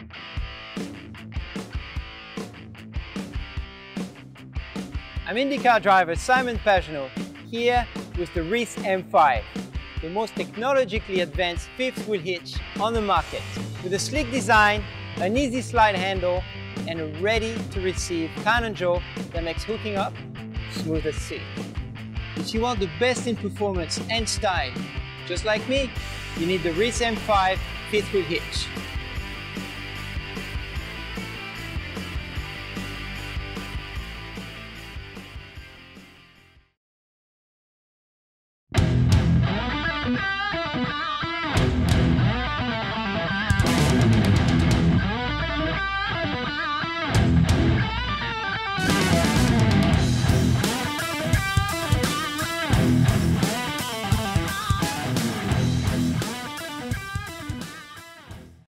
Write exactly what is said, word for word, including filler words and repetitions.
I'm IndyCar driver Simon Pagenaud, here with the REESE M five, the most technologically advanced fifth wheel hitch on the market, with a sleek design, an easy slide handle, and a ready-to-receive cannon jaw that makes hooking up smooth as silk. If you want the best in performance and style, just like me, you need the REESE M five fifth wheel hitch.